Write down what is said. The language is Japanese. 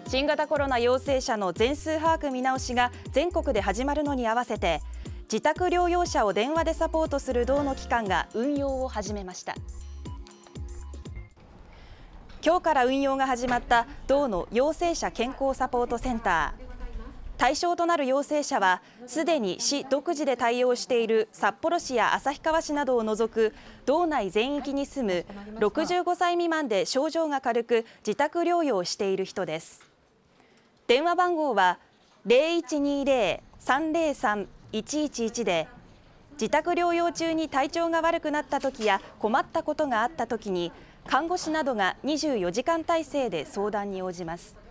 新型コロナ陽性者の全数把握見直しが全国で始まるのに合わせて、自宅療養者を電話でサポートする道の機関が運用を始めました。今日から運用が始まった道の陽性者健康サポートセンター。対象となる陽性者は、すでに市独自で対応している札幌市や旭川市などを除く道内全域に住む65歳未満で症状が軽く自宅療養している人です。電話番号は 0120-303-111 で、自宅療養中に体調が悪くなった時や困ったことがあった時に、看護師などが24時間体制で相談に応じます。